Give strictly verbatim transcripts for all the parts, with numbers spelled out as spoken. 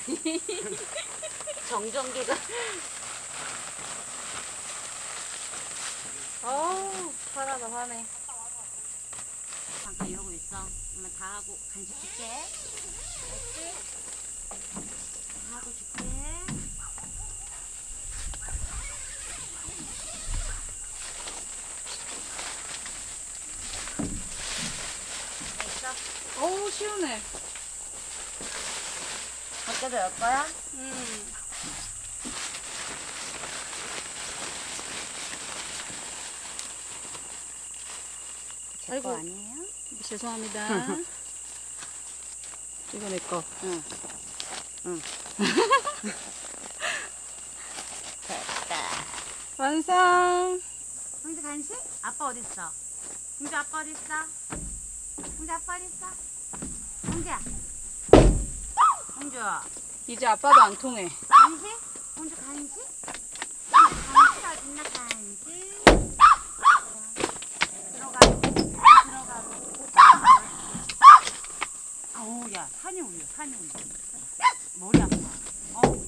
정전기가. 어우, 화나다, 화내. 잠깐 이러고 있어. 그러면 다 하고 간식 줄게. 알지? 다 하고 줄게. 됐어? 어우, 시원해. 밖에도 열 거야? 음. 제 거 아니에요? 죄송합니다. 이거 내 거. 응. 응. 됐다. 완성. 홍주 간식? 아빠 어딨어? 홍주 아빠 어딨어? 홍주 아빠 어딨어? 홍주야. 홍주. 이제 아빠도 안 통해. 간식? 홍주 간식? 홍주 간식 어딨나 간식? 들어가. 들어가. 아우 야 산이 울려 산이 울려. 머리 아파. 어우.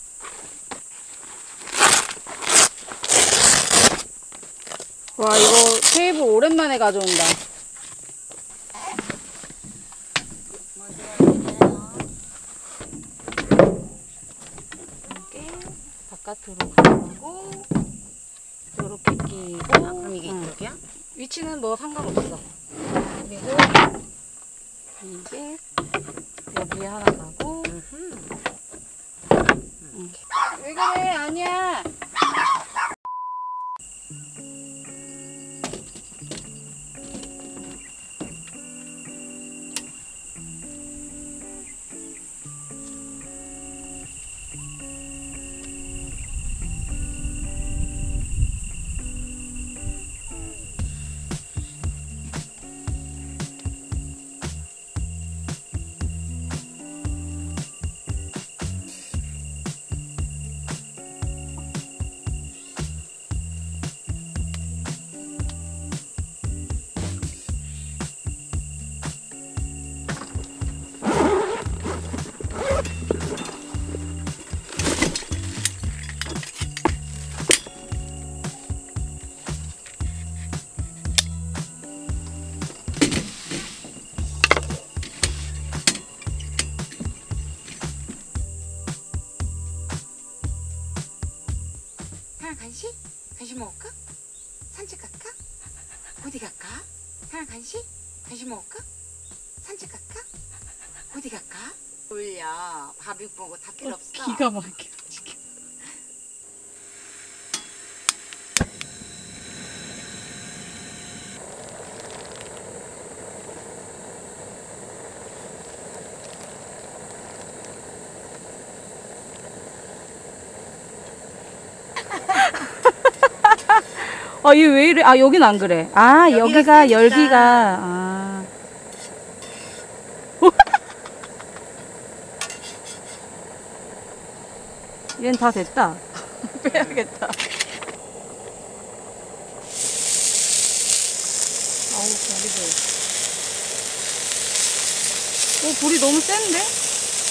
와, 이거 테이블 오랜만에 가져온다. 이렇게 바깥으로 가고 이렇게 끼고. 아, 그럼 이게 응. 이쪽이야? 위치는 뭐 상관없어. 그리고 이게 여기에 하나 가고. 응. 왜 그래? 아니야. 간식? 간식 먹을까? 산책 갈까? 어디 갈까? 사랑 간식? 간식 먹을까? 산책 갈까? 어디 갈까? 올려. 밥 입고 먹고 다 필요 없어. 기가 막혀. 지금. 아, 얘 왜 이래? 아, 여긴 안 그래. 아, 여기가, 여기가 열기가. 아. 얘는 다 됐다. 빼야겠다. 아우, 저기도. 오, 불이 너무 센데?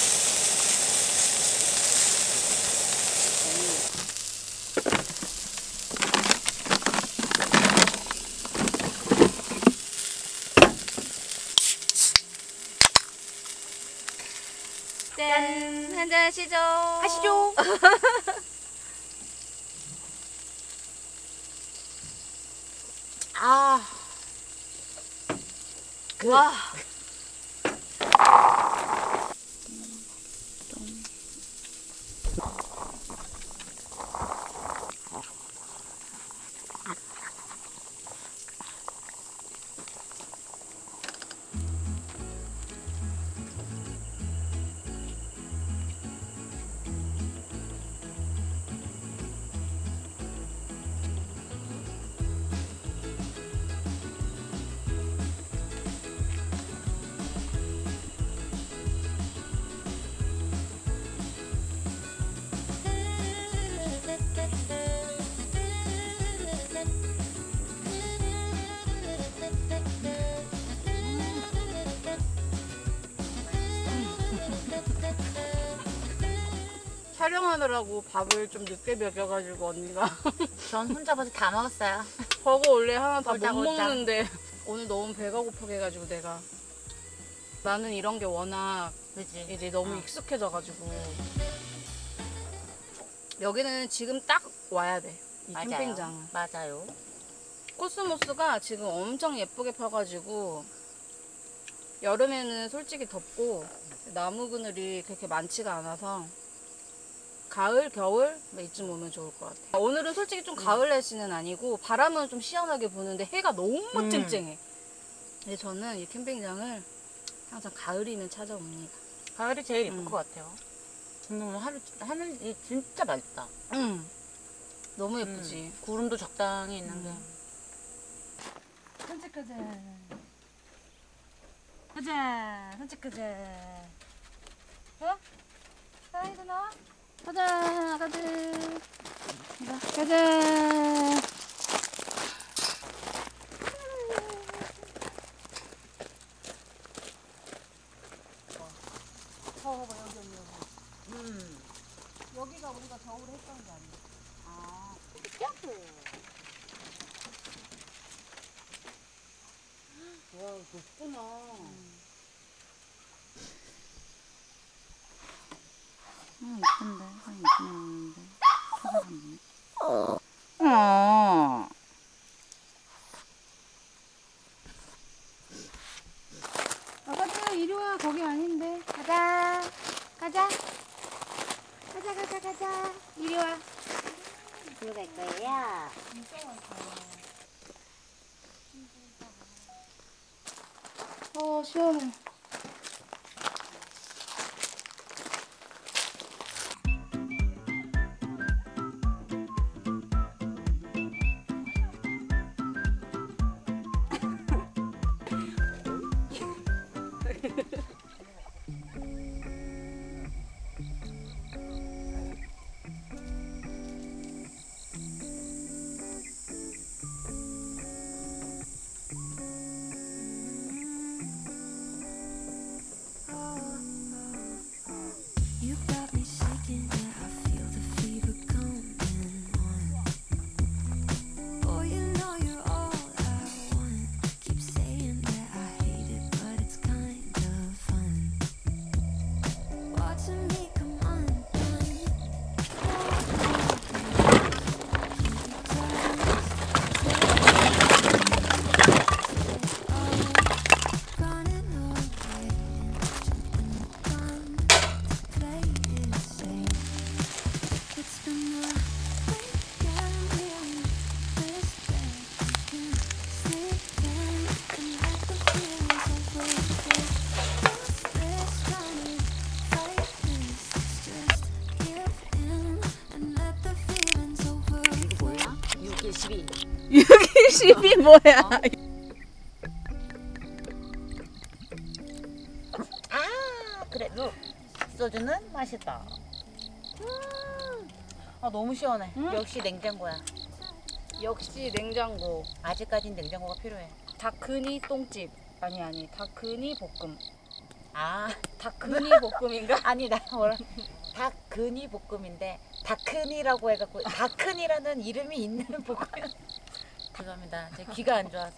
짠! 한잔 하시죠. 하시죠. 아. 그. 와. 촬영하느라고 밥을 좀 늦게 먹여가지고 언니가 전 혼자 벌써 다 먹었어요. 버거 원래 하나 다 못 꼴짝, 꼴짝. 먹는데 오늘 너무 배가 고프게 해가지고 내가 나는 이런 게 워낙 그지? 이제 너무 어. 익숙해져가지고 여기는 지금 딱 와야 돼. 이 맞아요. 캠핑장은. 맞아요. 코스모스가 지금 엄청 예쁘게 펴가지고 여름에는 솔직히 덥고 나무 그늘이 그렇게 많지가 않아서 가을, 겨울 뭐 이쯤 오면 좋을 것 같아. 오늘은 솔직히 좀 가을 날씨는 아니고 바람은 좀 시원하게 부는데 해가 너무 음. 쨍쨍해. 근데 저는 이 캠핑장을 항상 가을이면 찾아옵니다. 가을이 제일 예쁠 음. 것 같아요. 근데 오늘 하루, 하늘이 진짜 맑다. 응. 너무 예쁘지. 음. 구름도 적당히 있는 게. 산책하자. 가자. 산책하자. 어? 사이드 나와? 가자. 가자. 가자. 더워봐 여기 여기 여기. 음. 여기가 우리가 겨울에 했던 게 아니야. 아, 와, 높구나. 음, 이쁜데. 사진 이쁘게 나오는데. 찾아봤네. 어. 어. 아가들 이리 와. 거기 아닌데. 가자. 가자. 가자 가자 가자. 이리 와. 어디로 갈 거예요? 어 시원해. You got me shaking, yeah, I feel the fever coming on. Boy, you know you're all I want. Keep saying that I hate it, but it's kind of fun. Watching me come undone. Running away and jumping the gun. Play it safe. It's been a weekend here. This bad you can sleep in and let the feelings overtake. Useless trying to fight this. Just give in and let the feelings overtake. 육 일 십이. 육이십이 뭐야? 아, 그래도 소주는 맛있다. 음. 아, 너무 시원해. 음. 역시 냉장고야. 역시 냉장고. 아직까진 냉장고가 필요해. 다크니 똥집. 아니 아니 다크니 볶음. 아, 다크니 볶음인가? 아니, 나 뭐라. 다크니 볶음인데, 다크니라고 해갖고, 다크니라는 이름이 있는 볶음이야. 죄송합니다. 제 귀가 안 좋아서.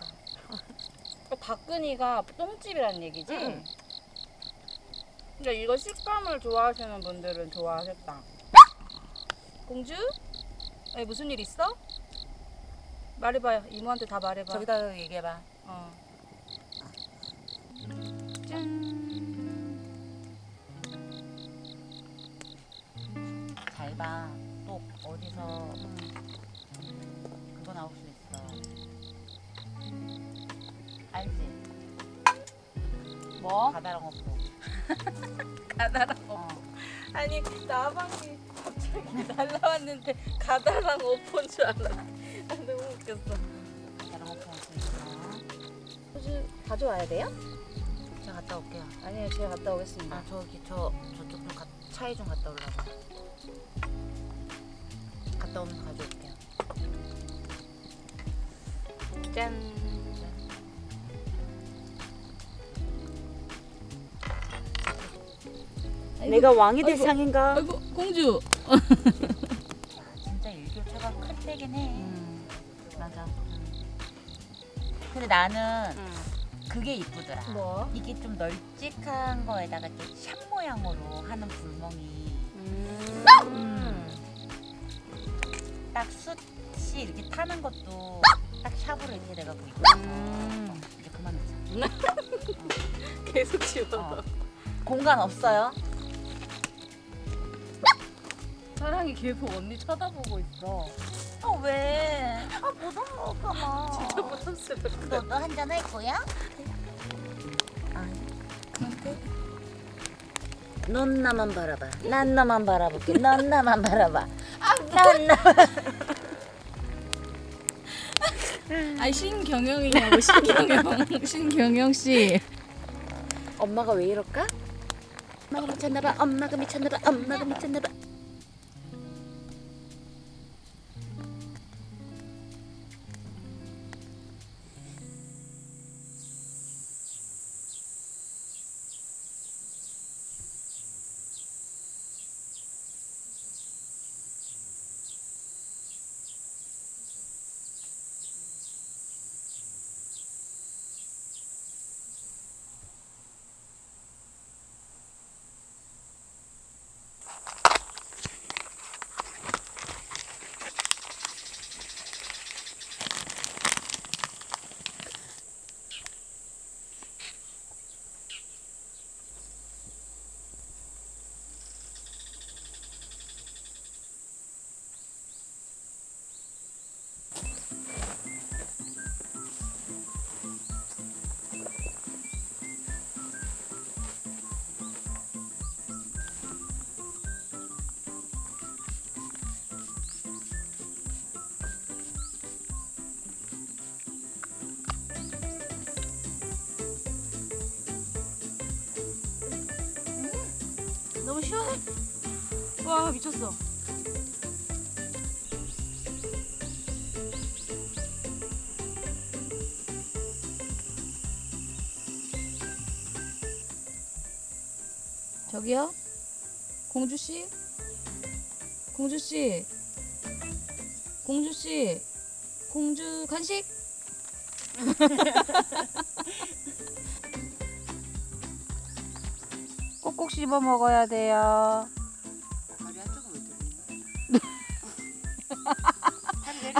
다크니가 똥집이란 얘기지? 응. 근데 이거 식감을 좋아하시는 분들은 좋아하겠다. 공주? 아니, 무슨 일 있어? 말해봐요. 이모한테 다 말해봐. 저기다 얘기해봐. 어. 짠. 잘 봐. 또 어디서 그거 나올 수 있어. 알지? 뭐? 가다랑 없고. 가다랑 어. 아니 나방이 갑자기 날라왔는데 가다랑 오픈 줄 알았네. 아, 너무 웃겼어. 가다랑 없고 할 수 있어. 혹시 가져와야 돼요? 제가 갔다 올게요. 아니요, 제가 갔다 오겠습니다. 아, 저기 저 저쪽 좀 가, 차에 좀 갔다 오려고. 갔다 오면 가져올게요. 짠. 내가 왕이 될 아이고. 상인가? 아이고 공주 진짜 일교차가 큰 데긴 해. 음, 맞아. 근데 나는 음. 그게 이쁘더라. 뭐? 이게 좀 널찍한 거에다가 이렇게 샵 모양으로 하는 불멍이 음. 음. 딱 숯이 이렇게 타는 것도 딱 샵으로 이렇게 돼가지고 이쁘다. 음. 이제 그만하자. 계속 치워. 어. 공간 없어요? 사랑이 계속 언니 쳐다보고 있어. 어 왜? 아 부담스러울까봐. 진짜 부담스러워. 너도 한잔 할 거야? 아, 근데 넌 나만 바라봐. 난 나만 바라볼게. 넌 나만 바라봐. 난 나만. 아 신경영이냐고 신경영 신경영 씨. 엄마가 왜 이럴까? 엄마가 미쳤나봐. 엄마가 미쳤나봐. 엄마가 미쳤나봐. 너무 시원해. 와 미쳤어. 저기요? 공주씨? 공주씨? 공주씨? 공주 간식? 꼭꼭 씹어 먹어야 돼요. 다리 한쪽은 왜 들리냐? 한 내려.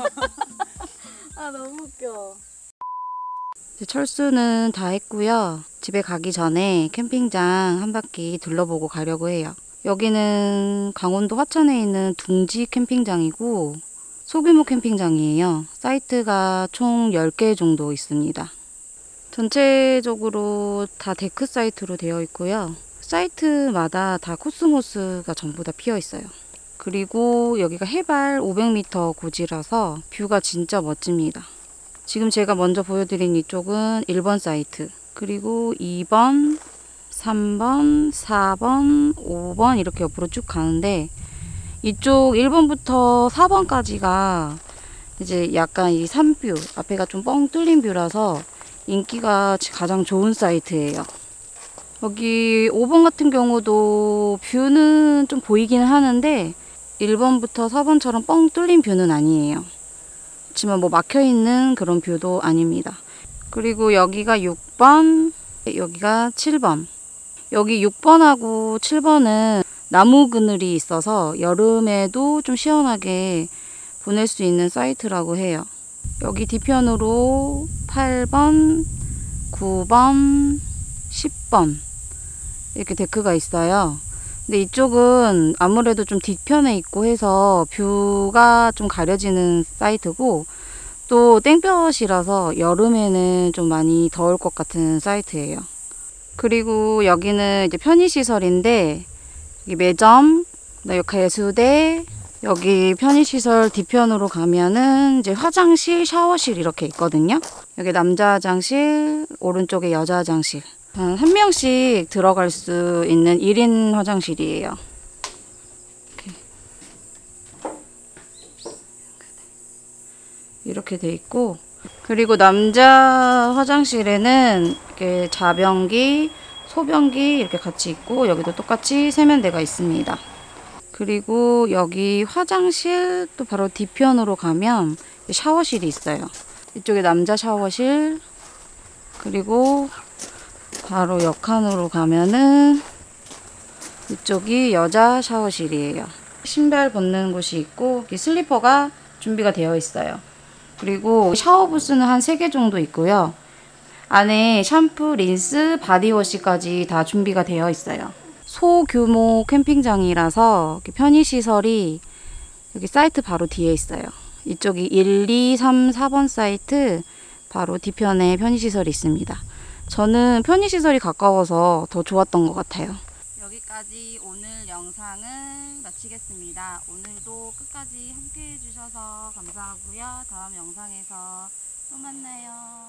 아 너무 웃겨. 이제 철수는 다 했고요. 집에 가기 전에 캠핑장 한 바퀴 둘러보고 가려고 해요. 여기는 강원도 화천에 있는 둥지 캠핑장이고 소규모 캠핑장이에요. 사이트가 총 열 개 정도 있습니다. 전체적으로 다 데크 사이트로 되어 있고요. 사이트마다 다 코스모스가 전부 다 피어 있어요. 그리고 여기가 해발 오백 미터 고지라서 뷰가 진짜 멋집니다. 지금 제가 먼저 보여드린 이쪽은 일 번 사이트, 그리고 이 번, 삼 번, 사 번, 오 번 이렇게 옆으로 쭉 가는데 이쪽 일 번부터 사 번까지가 이제 약간 이 산뷰, 앞에가 좀 뻥 뚫린 뷰라서 인기가 가장 좋은 사이트예요. 여기 오 번 같은 경우도 뷰는 좀 보이기는 하는데 일 번부터 사 번처럼 뻥 뚫린 뷰는 아니에요. 그렇지만 뭐 막혀있는 그런 뷰도 아닙니다. 그리고 여기가 육 번, 여기가 칠 번. 여기 육 번하고 칠 번은 나무 그늘이 있어서 여름에도 좀 시원하게 보낼 수 있는 사이트라고 해요. 여기 뒤편으로 팔 번, 구 번, 십 번 이렇게 데크가 있어요. 근데 이쪽은 아무래도 좀 뒤편에 있고 해서 뷰가 좀 가려지는 사이트고 또 땡볕이라서 여름에는 좀 많이 더울 것 같은 사이트예요. 그리고 여기는 이제 편의시설인데 여기 매점, 여기 개수대, 여기 편의시설 뒤편으로 가면은 이제 화장실, 샤워실 이렇게 있거든요. 여기 남자 화장실, 오른쪽에 여자 화장실. 한 명씩 들어갈 수 있는 일 인 화장실이에요. 이렇게, 이렇게 돼 있고, 그리고 남자 화장실에는 이렇게 자변기, 소변기 이렇게 같이 있고 여기도 똑같이 세면대가 있습니다. 그리고 여기 화장실 또 바로 뒤편으로 가면 샤워실이 있어요. 이쪽에 남자 샤워실, 그리고 바로 옆칸으로 가면은 이쪽이 여자 샤워실이에요. 신발 벗는 곳이 있고 여기 슬리퍼가 준비가 되어 있어요. 그리고 샤워 부스는 한 세 개 정도 있고요. 안에 샴푸, 린스, 바디워시까지 다 준비가 되어 있어요. 소규모 캠핑장이라서 편의시설이 여기 사이트 바로 뒤에 있어요. 이쪽이 일, 이, 삼, 사 번 사이트 바로 뒤편에 편의시설이 있습니다. 저는 편의시설이 가까워서 더 좋았던 것 같아요. 여기까지 오늘 영상을 마치겠습니다. 오늘도 끝까지 함께 해주셔서 감사하고요. 다음 영상에서 또 만나요.